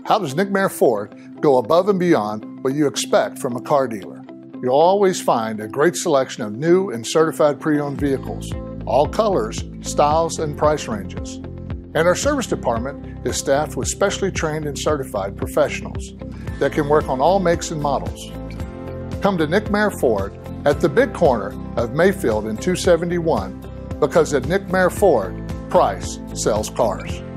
How does Nick Mare Ford go above and beyond what you expect from a car dealer? You'll always find a great selection of new and certified pre-owned vehicles, all colors, styles, and price ranges. And our service department is staffed with specially trained and certified professionals that can work on all makes and models. Come to Nick Mare Ford at the big corner of Mayfield and 271, because at Nick Mare Ford, price sells cars.